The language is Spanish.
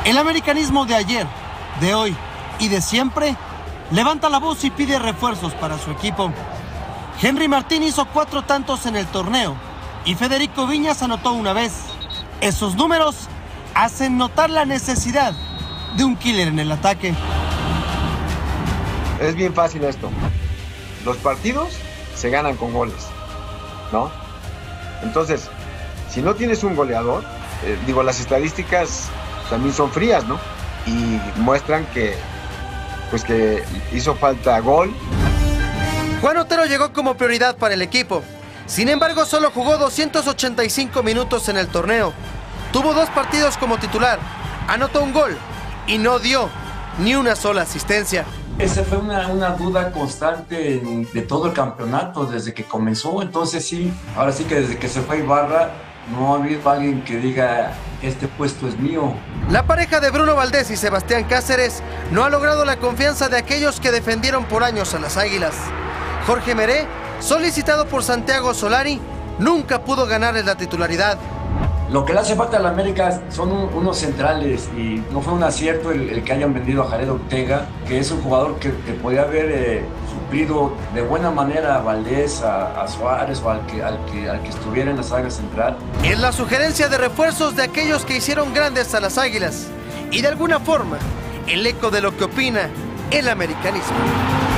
El americanismo de ayer, de hoy y de siempre levanta la voz y pide refuerzos para su equipo. Henry Martín hizo 4 tantos en el torneo y Federico Viñas anotó una vez. Esos números hacen notar la necesidad de un killer en el ataque. Es bien fácil esto. Los partidos se ganan con goles, ¿no? Entonces, si no tienes un goleador, las estadísticas también son frías, ¿no? Y muestran que hizo falta gol. Juan Otero llegó como prioridad para el equipo. Sin embargo, solo jugó 285 minutos en el torneo. Tuvo 2 partidos como titular, anotó un gol y no dio ni una sola asistencia. Esa fue una duda constante de todo el campeonato desde que comenzó. Entonces sí, ahora sí que desde que se fue Ibarra no ha habido alguien que diga este puesto es mío. La pareja de Bruno Valdés y Sebastián Cáceres no ha logrado la confianza de aquellos que defendieron por años a las Águilas. Jorge Meré, solicitado por Santiago Solari, nunca pudo ganarles la titularidad. Lo que le hace falta a la América son unos centrales y no fue un acierto el que hayan vendido a Jared Ortega, que es un jugador que podía haber suplido de buena manera a Valdés, a Suárez o al que estuviera en la saga central. Es la sugerencia de refuerzos de aquellos que hicieron grandes a las Águilas y de alguna forma el eco de lo que opina el americanismo.